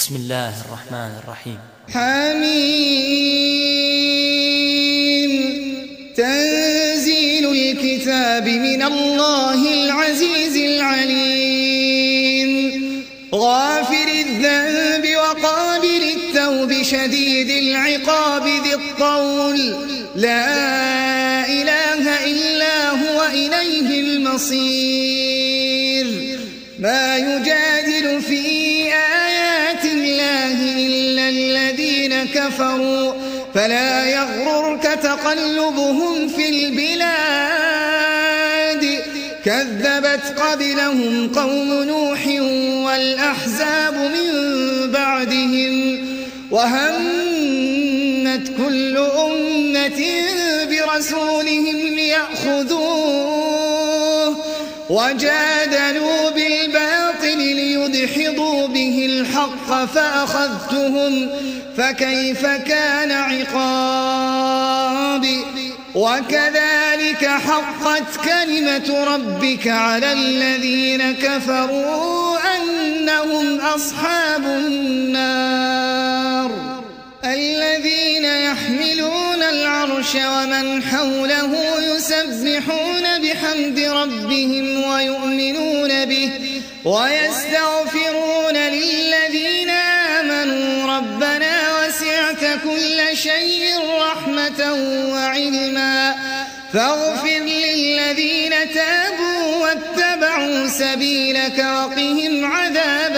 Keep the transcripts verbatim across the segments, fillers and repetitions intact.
بسم الله الرحمن الرحيم. حميم. تنزيل الكتاب من الله العزيز العليم. غافر الذنب وقابل التوب شديد العقاب ذي الطول لا إله إلا هو إليه المصير. ما يجادل في آيات الله إلا الذين كفروا فلا يغررك تقلبهم في البلاد. كذبت قبلهم قوم نوح والأحزاب من بعدهم وهمت كل أمة برسولهم ليأخذوه وجادلوا بالباطل ليدحضوا به الحق فأخذتهم فكيف كان عقابي. وكذلك حقت كلمة ربك على الذين كفروا أنهم أصحاب النار. الذين يحملون العرش ومن حوله يسبحون بحمد ربهم ويؤمنون به ويستغفرون للذين آمنوا ربنا وسعت كل شيء رحمة وعلما فاغفر للذين تابوا واتبعوا سبيلك وقهم عذاب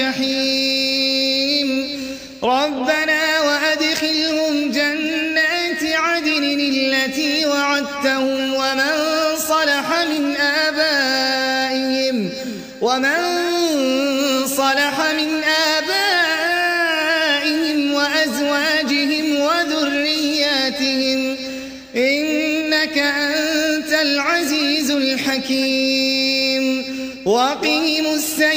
الجحيم. ربنا وأدخلهم جنات عدن التي وعدتهم ومن صلح من آبائهم ومن صلح من آبائهم وأزواجهم وذرياتهم إنك أنت العزيز الحكيم. وقهم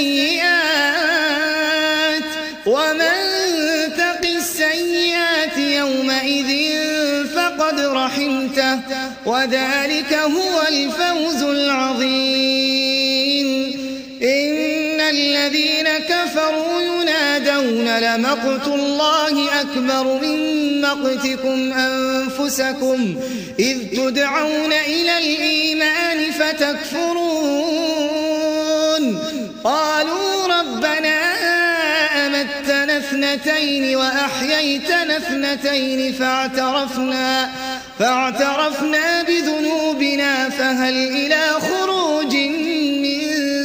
السيئات ومن تق السيئات يومئذ فقد رحمته وذلك هو الفوز العظيم. إن الذين كفروا ينادون لمقت الله أكبر من مقتكم أنفسكم إذ تدعون إلى الإيمان فتكفرون. قالوا ربنا أمتنا اثنتين وأحييتنا اثنتين فاعترفنا, فاعترفنا بذنوبنا فهل إلى خروج من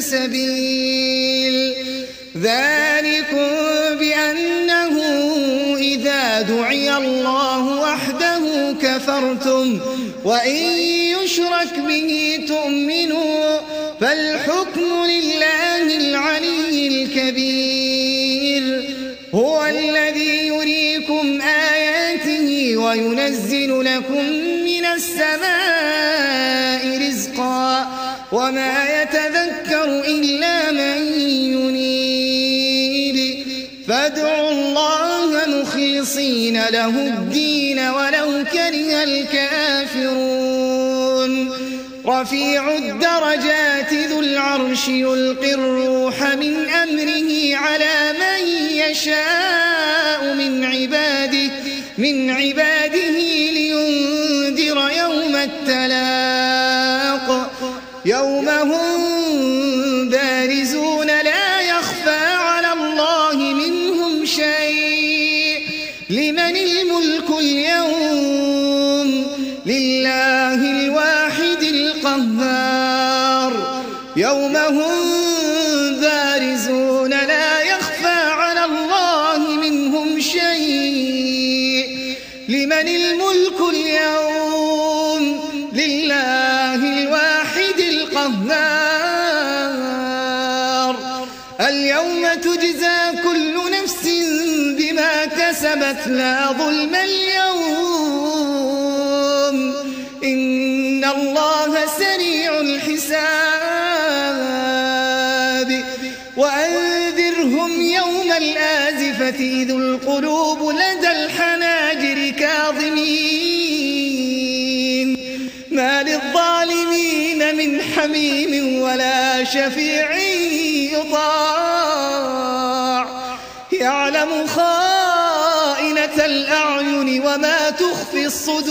سبيل. ذلكم بأنه إذا دعي الله وحده كفرتم وإن يشرك به تؤمنوا فالحكم لله العلي الكبير. هو الذي يريكم آياته وينزل لكم من السماء رزقا وما يتذكر إلا من ينيب. فادعوا الله مخلصين له الدين ولو كره الكافرون. رفيع الدرجات ذو العرش يلقي الروح من أمره على من يشاء من عباده من عباده لينذر يوم التلاق يوم هم بارزون لا يخفى على الله منهم شيء. لمن الملك اليوم لله الواحد القهار. يوم هم بارزون لا يخفى على الله منهم شيء. لمن الملك اليوم لله الواحد القهار. اليوم تجزى كل نفس بما كسبت لا ظلم اليوم إن الله سريع الحساب. وأنذرهم يوم الآزفة إذ القلوب لدى الحناجر كاظمين ما للظالمين من حميم ولا شفيع يطاع يعلم خائنة الأعين وما تخفي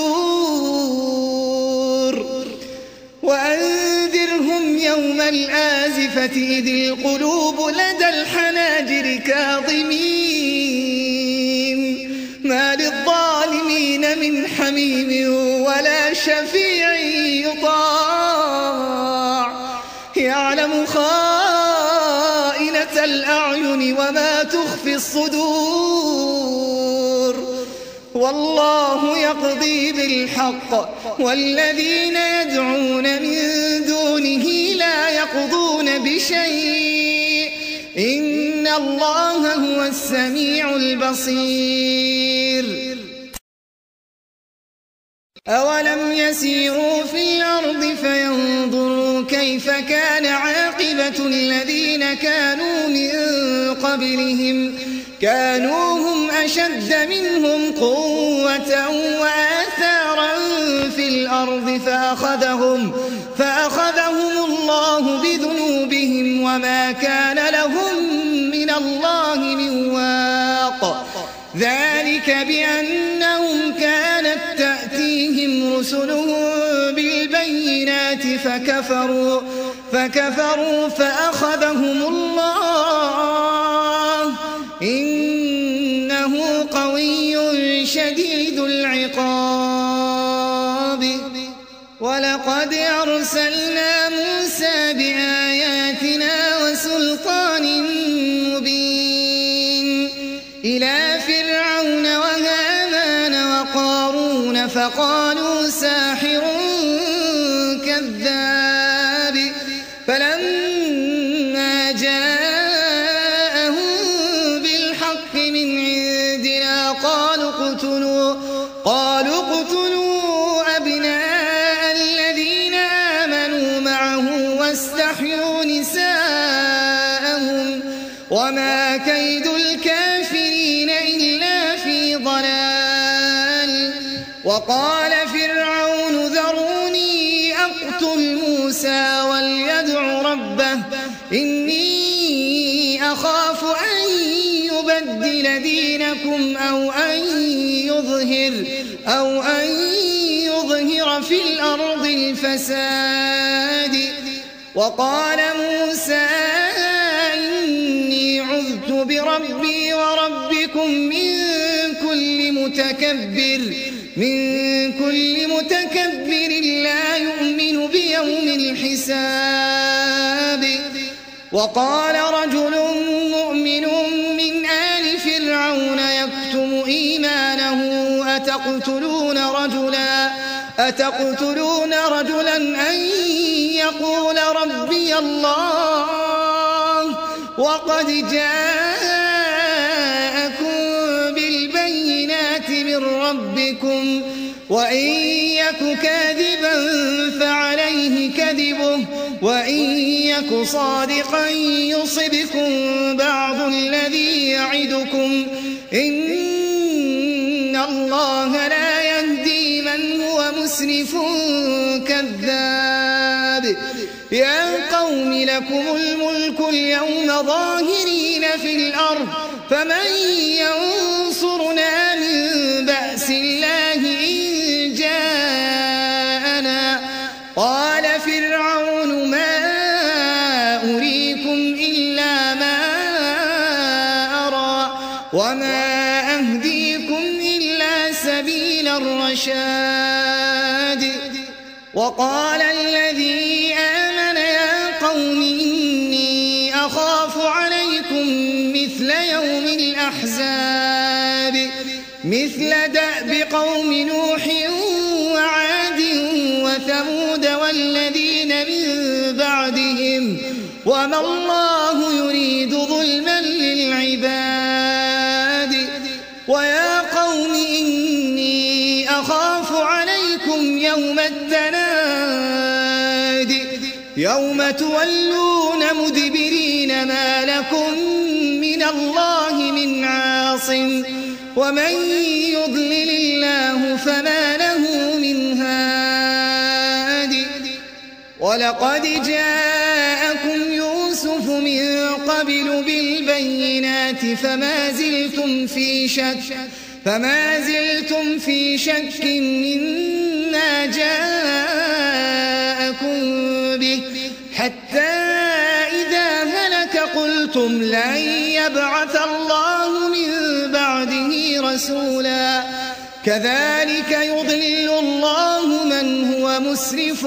الصدور وأنذرهم يوم الآزفة إذ القلوب لدى الحناجر كاظمين ما للظالمين من حميم ولا شفيع يطاع يعلم خائنة الأعين وما تخفي الصدور والله يقضي بالحق والذين يدعون من دونه لا يقضون بشيء إن الله هو السميع البصير أولم يسيروا في الأرض فينظروا كيف كان عاقبة الذين كانوا من قبلهم كانوا هم أشد منهم قوة وآثارا في الأرض فأخذهم, فأخذهم الله بذنوبهم وما كان لهم من الله من واق ذلك بأنهم كانت تأتيهم رسلهم بالبينات فكفروا, فكفروا فأخذهم الله إنه قوي شديد العقاب ولقد أرسلنا موسى بآياتنا وسلطان مبين إلى فرعون وهامان وقارون فقالوا ساحر كذاب فلما جاءهم بالحق من عندنا قالوا اقتلوا قالوا اقتلوا أبناء الذين آمنوا معه واستحيوا نساءهم وما كيد الكافرين إلا في ضلال وقال فرعون ذروني أقتل موسى وليدع ربه إني أخاف أن يبدل دينكم أو أن يظهر أو أن يظهر في الأرض الفساد وقال موسى إني عذت بربي وربكم من كل متكبر من كل متكبر لا يؤمن بيوم الحساب وقال رجل مؤمن من آل فرعون يكتم إيمانه أتقتلون رجلا أتقتلون رجلا أن يقول ربي الله وقد جاءكم بالبينات من ربكم وإن يك كاذبا فعليه كذبه وإن يك صادقا يصبكم بعض الذي يعدكم إن الله لا يهدي من هو مسرف كذاب يا قوم لكم الملك اليوم ظاهرين في الأرض فمن ينصرنا من بأس الله إن جاءنا قال فرعون ما أريكم إلا ما أرى وما أهديكم إلا سبيل الرشاد وقال الذي آمن يا قوم إني أخاف عليكم مثل يوم الأحزاب مثل دأب قوم نوح وعاد وثمود والذين من بعدهم وما الله يريد ظلما للعباد ويا قوم إني أخاف عليكم يوم التناد يوم تولون مدبرين ما لكم من الله من عاصم ومن يضلل الله فما له من هاد ولقد جاءكم يوسف من قبل قبل بالبينات فما زلتم في شك فما زلتم في شك مما جاءكم به حتى إذا هلك قلتم لن يبعث الله من بعده رسولا كذلك يضل الله من هو مسرف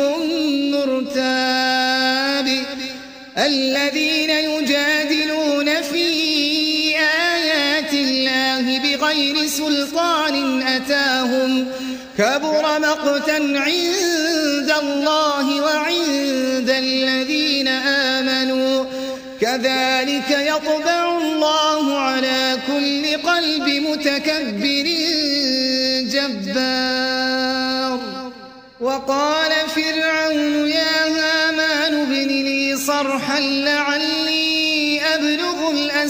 مرتاب الذين يجادلون في آيات الله بغير سلطان أتاهم كبر مقتا عند الله وعند الذين آمنوا كذلك يطبع الله على كل قلب متكبر جبار وقال فرعون يا هامان ابن لي صرحا لعلي أبلغ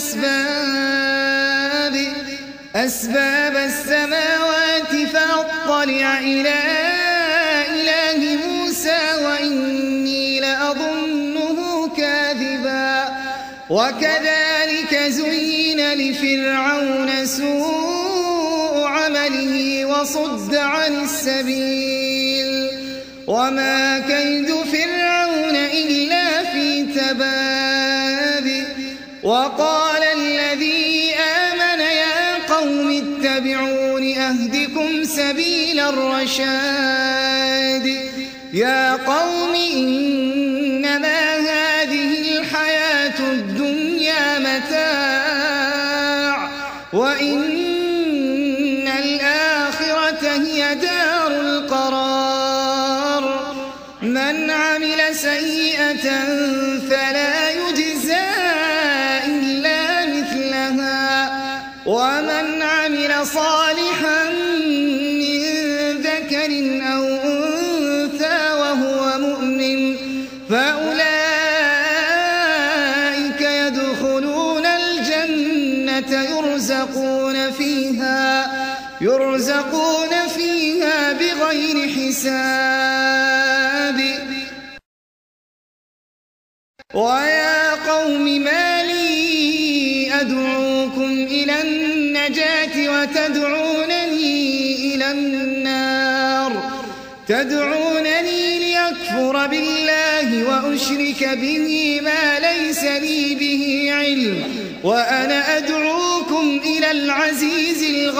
الأسباب أسباب السماوات فأطلع إلى إله موسى وإني لأظنه كاذبا وكذلك زين لفرعون سوء عمله وصد عن السبيل وما كيد فرعون إلا في تباب وقال الذي آمن يا قوم اتبعون أهدكم سبيل الرشاد يا قوم إنما هذه الحياة الدنيا متاع وإن الآخرة هي دار القرار من عمل سيئة فلا يجزى إلا مثلها ومن عمل صالحا من ذكر أو أنثى وهو مؤمن فأولئك يدخلون الجنة يرزقون فيها يرزقون فيها بغير حساب ويا قوم ما لي أدعوكم إلى النجاة وتدعونني إلى النار تدعونني ليكفر بالله وأشرك به ما ليس لي به علم وأنا أدعوكم إلى العزيز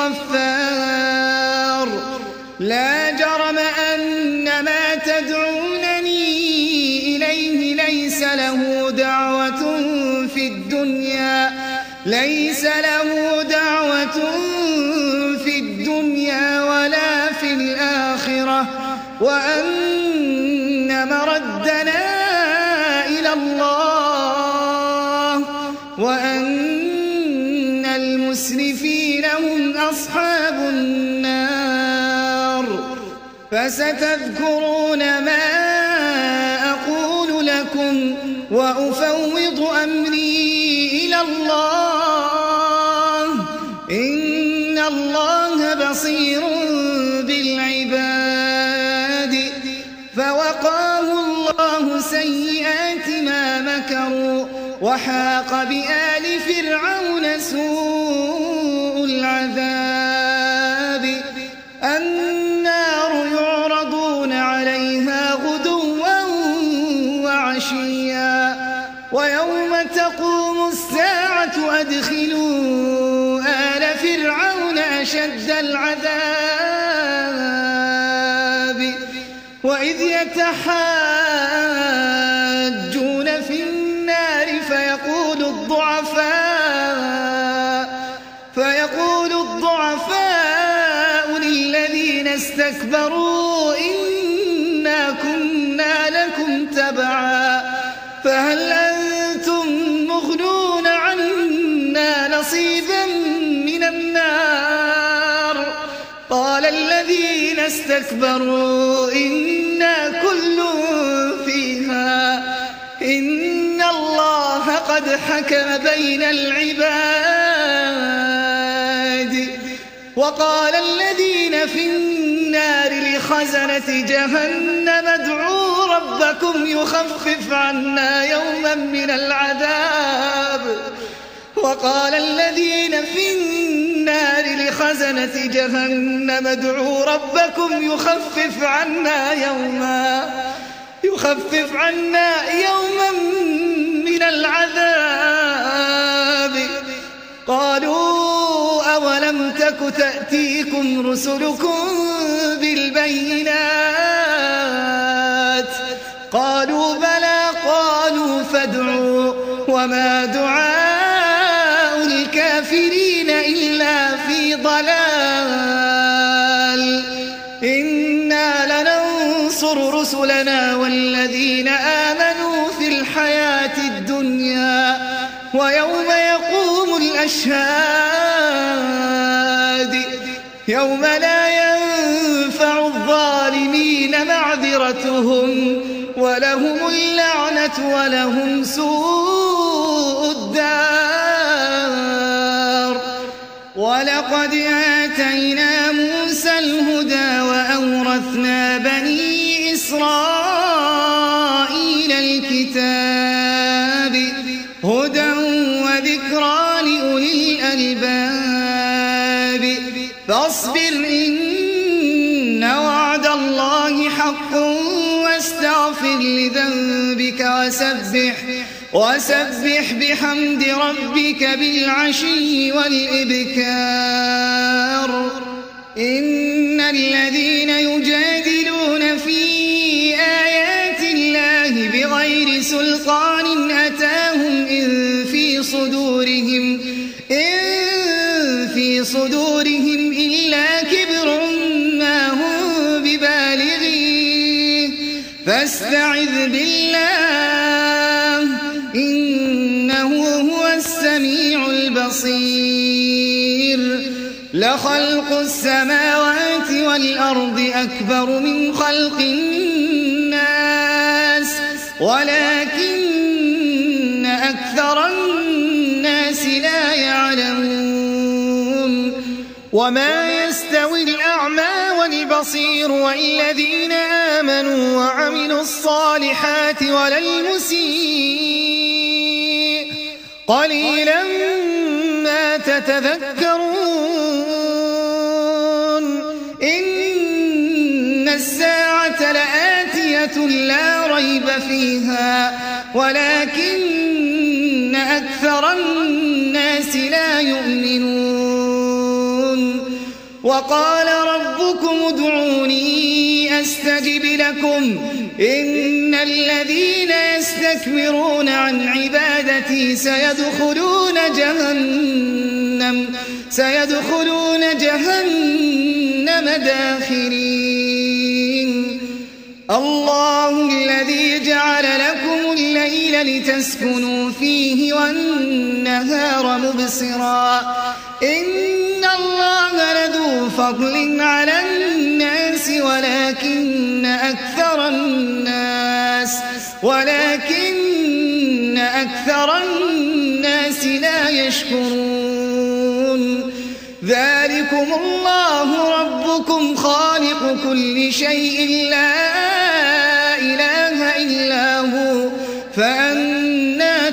الغفار لا جرم أن ما تدعونني إليه ليس له دعوة في الدنيا ليس له دعوة في الدنيا ولا في الآخرة وأن مردنا إلى الله وأن المسرفين هم أصحاب النار فستذكرون ما أقول لكم وأفوض أمري إلى الله إن الله بصير بالعباد فوقاه الله سيئات ما مكروا وحاق بآل فرعون سوء العذاب النار يعرضون عليها غدوا وعشيا ويوم تقوم الساعة أدخلوا آل فرعون أشد العذاب وإذ يتحاجون في النار فيقول الضعفاء فيقول الضعفاء للذين استكبروا إنا كنا لكم تبعا فهل أنتم مغنون عنا نصيبا من النار قال الذين استكبروا إنا كل فيها إن الله قد حكم بين العباد وقال الذين في النار لخزنة جهنم ادعوا ربكم ربكم يخفف عنا يوما من العذاب وقال الذين في النار لخزنة جهنم ادعوا ربكم يخفف عنا يوما يخفف عنا يوما من العذاب قالوا أولم تك تأتيكم رسلكم بالبينات قالوا بلى قالوا فادعوا وما دعاء الكافرين إلا في ضلال إنا لننصر رسلنا والذين آمنوا في الحياة الدنيا ويوم يقوم الأشهاد يوم لا ينفع الظالمين معذرتهم ولهم اللعنة ولهم سوء الدار ولقد آتينا موسى الهدى وأورثنا بني إسرائيل الكتاب هدى وذكرى لأولي الألباب فاصبر إن وعد الله حق واستغفر لذنبك وسبح وسبح بحمد ربك بالعشي والإبكار إن الذين يجادلون في آيات الله بغير سلطان أتاهم إن في صدورهم إن في صدورهم إلا كبر ما هم ببالغيه فاستعذ بالله إنه هو السميع البصير لخلق السماوات والأرض أكبر من خلق الناس ولكن أكثر الناس لا يعلمون وما يستوي الأعمى والبصير والذين آمنوا وعملوا الصالحات ولا المسيء قليلا ما تتذكرون إن الساعة لآتية لا ريب فيها ولكن أكثر الناس لا يؤمنون وقال ربكم ادعوني أستجب لكم إن الذين يستكبرون عن عبادتي سيدخلون جهنم سيدخلون جهنم داخرين الله الذي جعل لكم الليل لتسكنوا فيه والنهار مبصرا إن الله لذو فضل على الناس ولكن أكثر الناس ولكن أكثر الناس لا يشكرون ذلكم الله ربكم خالق كل شيء لا إله إلا هو فأنى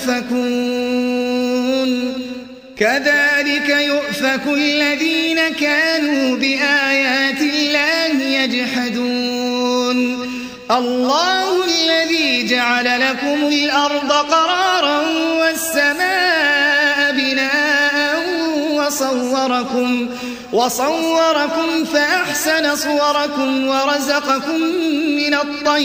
تؤفكون كذلك يؤفك الذين كانوا بآيات الله يجحدون الله الذي جعل لكم الأرض قرارا والسماء بناء وصوركم وصوركم فأحسن صوركم ورزقكم من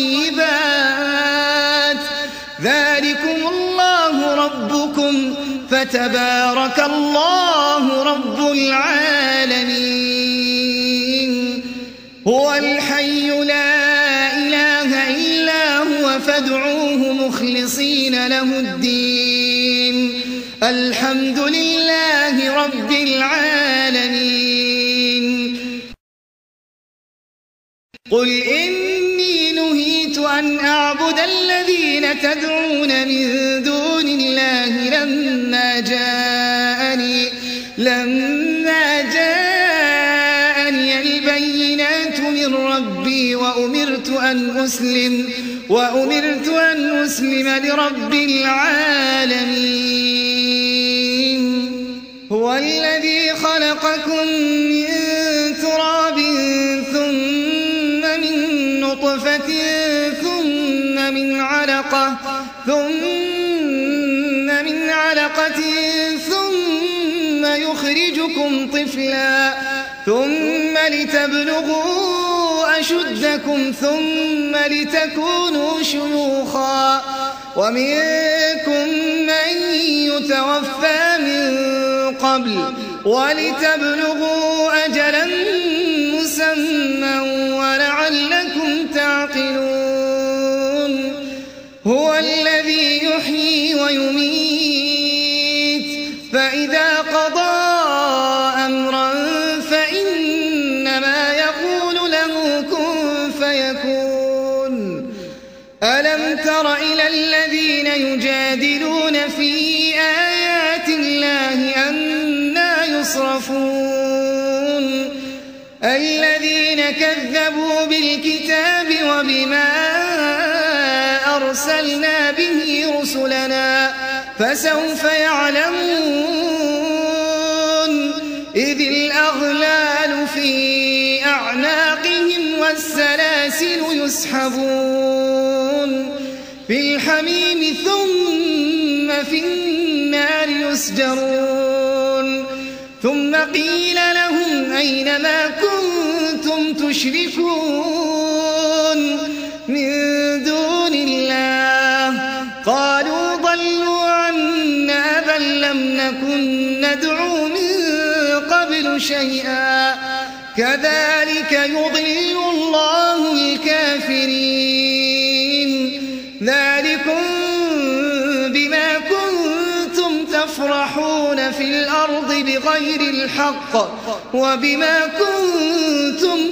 الطيبات ذلكم الله ربكم فتبارك الله رب العالمين هو الحي لا إله إلا هو فادعوه مخلصين له الدين الحمد لله رب العالمين قل إني نهيت أن أعبد الذين تدعون من دون الله لما جاءني لما جاءني البينات من ربي وأمرت أن أسلم وأمرت أن أسلم لرب العالمين هو الذي خلقكم من تراب ثم من نطفة ثم من علقة ثم من علقة ثم يخرجكم طفلا ثم لتبلغوا أشدكم ثم لتكونوا شيوخا ومنكم من يتوفى من قبل ولتبلغوا أجلا مسمى ولعلكم تعقلون هو الذي يحيي ويميت فإذا قضى أمرا فإنما يقول له كن فيكون ألم تر إلى الذين يجادلون في آيات الله أنى يصرفون الذين كذبوا بالكتاب وبما أرسلنا به رسلنا فسوف يعلمون إذ الأغلال في أعناقهم والسلاسل يسحبون في الحميم ثم في النار يسجرون ثم قيل لهم أين ما كنتم تشركون من دون الله قالوا ضلوا عنا بل لم نكن ندعو من قبل شيئا كذلك يضل الله الكافرين ذلكم بما كنتم تفرحون في الأرض بغير الحق وبما كنتم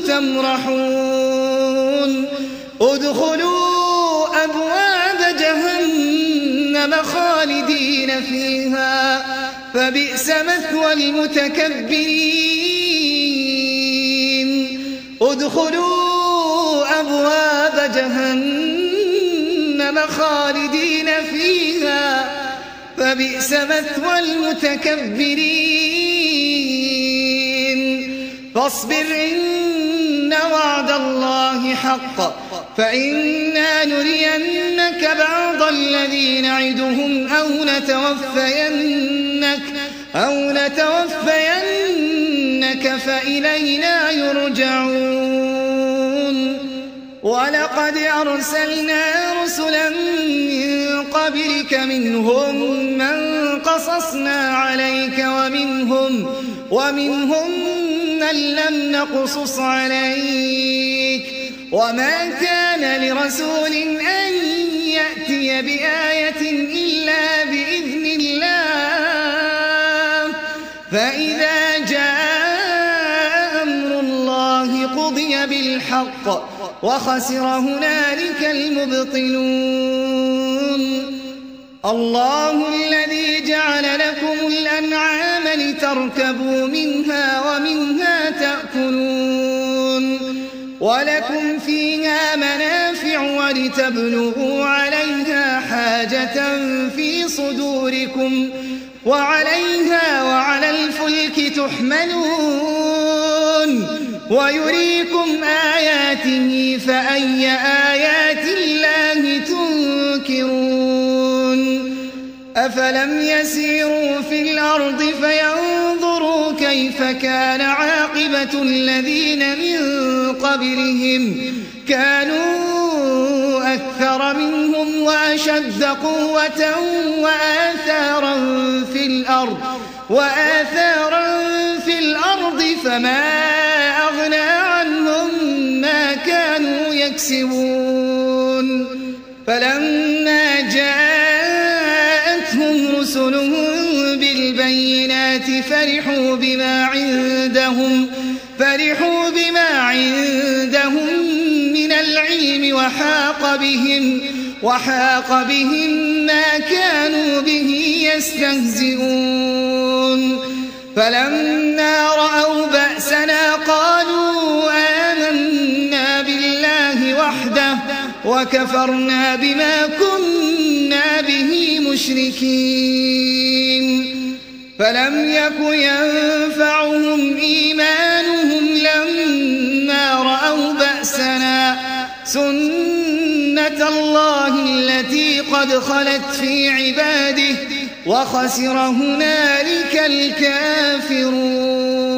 تمرحون ادخلوا أبواب جهنم خالدين فيها فبئس مثوى المتكبرين ادخلوا أبواب جهنم خالدين فيها فبئس مثوى المتكبرين فاصبر إن وعد الله حق فإنا نرينك بعض الذي نعدهم أو نتوفينك أو نتوفينك فإلينا يرجعون ولقد أرسلنا رسلا من قبلك منهم من قصصنا عليك ومنهم ومنهم من لم نقصص عليك وما كان لرسول أن يأتي بآية إلا بإذن الله فإذا جاء أمر الله قضي بالحق وخسر هنالك المبطلون الله الذي جعل لكم الأنعام لتركبوا منها ومنها تأكلون ولكم فيها منافع ولتبلغوا عليها حاجة في صدوركم وعليها وعلى الفلك تحملون ويريكم آياته فأي آيات الله تنكرون أفلم يسيروا في الأرض فينظروا كيف كان عاقبة الذين من قبلهم كانوا أكثر منهم وأشد قوة وآثارا في الأرض وآثارا في الأرض فما أغنى عنهم ما كانوا يكسبون فلما جاءتهم رسلهم بالبينات فرحوا بما عندهم فرحوا بما عندهم من العلم وحاق بهم وحاق بهم ما كانوا به يستهزئون فلما رأوا بأسنا قالوا آمنا بالله وحده وكفرنا بما كنا به مشركين فلم يك ينفعهم إيمانهم لما رأوا بأسنا سنة الله التي قد خلت في عباده وخسر هنالك الكافرون.